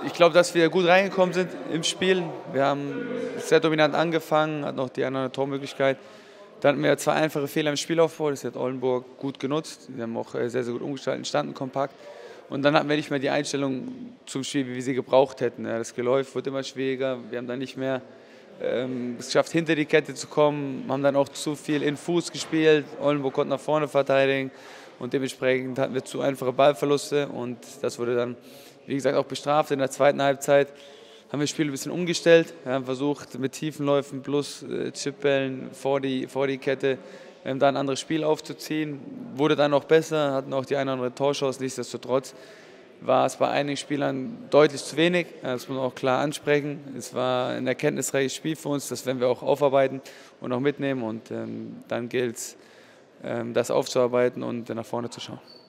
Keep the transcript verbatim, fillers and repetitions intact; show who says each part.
Speaker 1: ich glaube, dass wir gut reingekommen sind im Spiel. Wir haben sehr dominant angefangen, hatten noch die eine Tormöglichkeit. Dann hatten wir zwei einfache Fehler im Spielaufbau, das hat Oldenburg gut genutzt. Wir haben auch sehr, sehr gut umgestaltet, standen kompakt. Und dann hatten wir nicht mehr die Einstellung zum Spiel, wie wir sie gebraucht hätten. Das Geläuf wird immer schwieriger, wir haben dann nicht mehr ähm, es geschafft, hinter die Kette zu kommen, haben dann auch zu viel in Fuß gespielt. Oldenburg konnte nach vorne verteidigen und dementsprechend hatten wir zu einfache Ballverluste und das wurde dann, wie gesagt, auch bestraft. In der zweiten Halbzeit haben wir das Spiel ein bisschen umgestellt. Wir haben versucht, mit tiefen Läufen plus äh, Chipbällen vor die, vor die Kette ähm, da ein anderes Spiel aufzuziehen. Wurde dann noch besser, hatten auch die eine oder andere Torchance. Nichtsdestotrotz war es bei einigen Spielern deutlich zu wenig. Das muss man auch klar ansprechen. Es war ein erkenntnisreiches Spiel für uns. Das werden wir auch aufarbeiten und auch mitnehmen. Und ähm, dann gilt es, ähm, das aufzuarbeiten und nach vorne zu schauen.